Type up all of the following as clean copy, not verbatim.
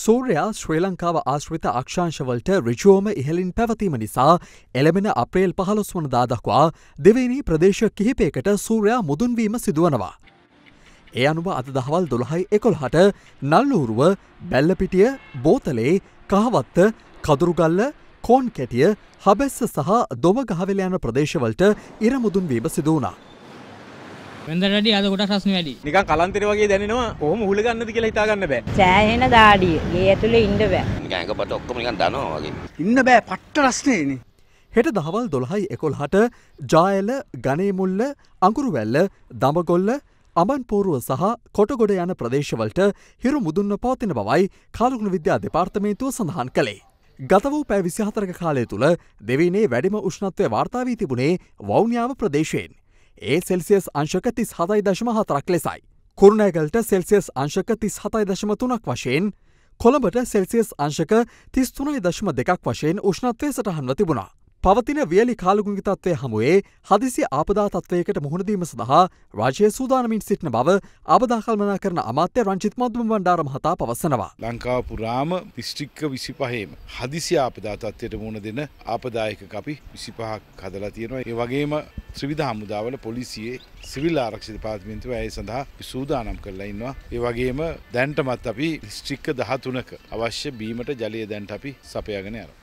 සූර්යා ශ්‍රී ලංකාව ආශ්‍රිත අක්ෂාංශවලට ඍජුවම ඉහළින් පැවතීම නිසා එළඹෙන අප්‍රේල් 15 වනදා දක්වා දෙවැනි ප්‍රදේශ කිහිපයකට සූර්යා මුදුන්වීම සිදුවනවා. ඒ අනුව අද දහවල් 12:11ට නල්ලූරුව, බැල්ලපිටිය, බෝතලේ, කහවත්ත, කදුරුගල්ල, කෝන්කැටිය, හබැස්ස සහ දොමගහවෙල යන ප්‍රදේශවලට ඉර මුදුන්වීම සිදු වුණා. වෙනදට වැඩි අද කොටස් රස්නේ වැඩි. නිකන් කලන්තේ වගේ දැනෙනවා. කොහොම උහුල ගන්නද කියලා හිතා ගන්න බෑ. සෑහෙන දාඩිය. ගේ ඇතුලේ ඉන්න බෑ. නිකන් එකපට ඔක්කොම නිකන් දනවා වගේ. ඉන්න බෑ පට්ට රස්නේනේ. හෙට දහවල් 12:11ට ජායල, ගනේමුල්ල, අඟුරුවැල්ල, දඹගොල්ල, අඹන්පෝරුව සහ කොටගොඩ යන ප්‍රදේශවලට හිරු මුදුන්ව පවතින බවයි කාලගුණ විද්‍යා දෙපාර්තමේන්තුව සඳහන් කළේ. ගත වූ පැය 24ක කාලය තුළ දෙවයිනේ වැඩිම උෂ්ණත්වය වාර්තා වී තිබුණේ වවුනියාව ප්‍රදේශයෙන්. ඒ සෙල්සියස් අංශක 37.4ක් ලෙසයි. කුරුණෑගලට සෙල්සියස් අංශක 37.3ක් වශයෙන්, කොළඹට සෙල්සියස් අංශක 33.2ක් වශයෙන් උෂ්ණත්වය සටහන්ව තිබුණා. පවතින වියලි කාලගුණික තත්ත්වය හමුවේ හදිසි ආපදා තත්ත්වයකට මුහුණ දීම සඳහා රාජ්‍ය සූදානමින් සිටින බව ආපදා කළමනාකරන අමාත්‍ය රංජිත් මද්දුම බණ්ඩාර මහතා පවසනවා. ලංකාව පුරාම දිස්ත්‍රික්ක 25ම හදිසි ආපදා තත්ත්වයට මුහුණ දෙන ආපදායක අපි 25ක් හදලා තියෙනවා. ඒ වගේම ත්‍රිවිධ හමුදාවල පොලිසියේ සිවිල් ආරක්ෂක දෙපාර්තමේන්තුව ඒ සඳහා සූදානම් කරලා ඉන්නවා. ඒ වගේම දැනටමත් අපි දිස්ත්‍රික්ක 13ක අවශ්‍ය බීමට ජලය දැනට අපි සපයාගෙන යනවා.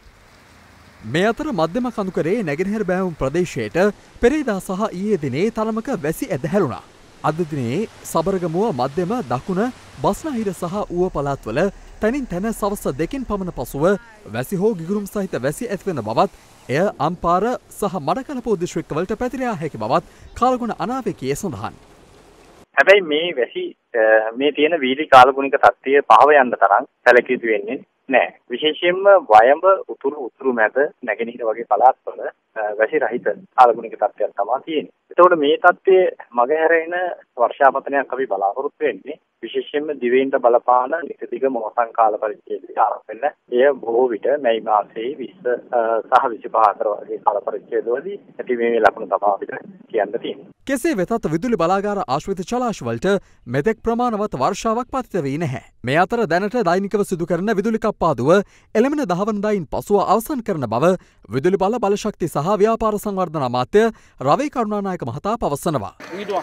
මේ අතර මධ්‍යම කඳුකරේ නැගෙනහිර බෑවුම් ප්‍රදේශයට පෙරේදා සහ ඊයේ දිනේ තරමක වැසි ඇද හැරුණා. අද දිනේ සබරගමුව මධ්‍යම දකුණ බස්නාහිර සහ ඌව පළාත්වල තනින් තැන සවස් 2කින් පමණ පසුව වැසි හෝ ගිගුරුම් සහිත වැසි ඇතිවන බවත් එය අම්පාර සහ මඩකලපුව දිස්ත්‍රික්කවලට පැතිරියා හැකි බවත් කාලගුණ අනාවැකියේ සඳහන්. හැබැයි මේ වැසි මේ තියෙන වීලි කාලගුණික තත්ත්වය පහව යන්න තරම් සැලකිය යුතු වෙන්නේ නෑ. විශේෂයෙන්ම වයඹ උතුරු මැද නැගෙනහිර වගේ පළාත්වල වැසි රහිත කාලගුණික තත්ත්වයක් තමයි තියෙන්නේ. එතකොට මේ තත්ත්වයේ මගහැරෙන වර්ෂාපතනයක් අපි බලාපොරොත්තු වෙන්නේ විශේෂයෙන්ම දිවයිනට බලපාන නිතිදිග මොහොතන් කාල පරිච්ඡේදයට ආරම්භ වෙන එය බොහෝ විට මැයි මාසයේ 20 සහ 25 අතර වගේ කාල පරිච්ඡේදවලදී ඇති මේ ලකුණු තමයි අපිට කියන්න තියෙන්නේ. කෙසේ වෙතත් විදුලි බලාගාර ආශ්‍රිත ජලාශවලට මෙතෙක් ප්‍රමාණවත් වර්ෂාවක් පතිත වී නැහැ. මේ අතර දැනට දෛනිකව සිදු කරන විදුලි කප්පාදුව එළමෙන 10 වනදායින් පසුව අවසන් කරන බව විදුලි බලශක්ති සහ ව්‍යාපාර සංවර්ධන අමාත්‍ය රවී කරුණානායක මහතා පවසනවා.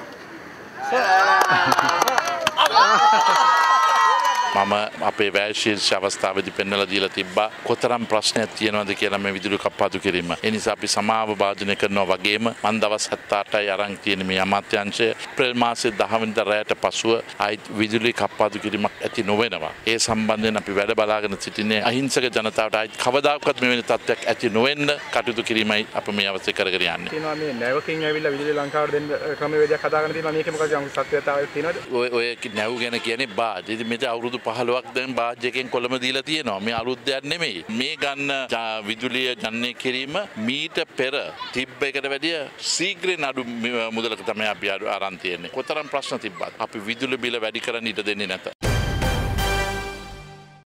මම අපේ වැය ශීර්ෂ අවස්ථාවේදී පෙන්වලා දීලා තිබ්බා කොතරම් ප්‍රශ්නයක් තියෙනවද කියලා මේ විදුලි කප්පාදු කිරීම. ඒ නිසා අපි සමාව භාජනය කරනවා වගේම මන් දවස් 78යි අරන් තියෙන මේ අමාත්‍යාංශය අප්‍රේල් මාසේ 10 වෙනිදා රැයට පසුව ආයි විදුලි කප්පාදු කිරීමක් ඇති නොවෙනවා. ඒ සම්බන්ධයෙන් අපි වැඩ බලාගෙන සිටින්නේ අහිංසක ජනතාවට ආයි කවදාකවත් මෙවැනි තත්ත්වයක් ඇති නොවෙන්න කටයුතු කිරීමයි අප මේ අවස්ථේ කරගෙන යන්නේ. තියෙනවා මේ නැවකින් ඇවිල්ලා විදුලි ලංකාවට දෙන්න ක්‍රමවේදයක් හදාගෙන තියෙනවා. මේකේ මොකද සත්‍යතාවයක් තියෙනවද? ඔය නැව් ගැන කියන්නේ බාජ්. ඉතින් මෙතන අවුරුදු 15ක් දැන් බාජ් එකෙන් කොළඹ දීලා තියෙනවා. මේ අලුත් දෙයක් නෙමෙයි. මේ ගන්න විදුලිය ජනනය කිරීම මීට පෙර තිබ්බ එකට වැඩිය ශීඝ්‍රයෙන් අඩු මුදලක තමයි අපි අරන් තියෙන්නේ. කොතරම් ප්‍රශ්න තිබ්බත් අපි විදුලි බිල වැඩි කරන්න ඉඩ දෙන්නේ නැත.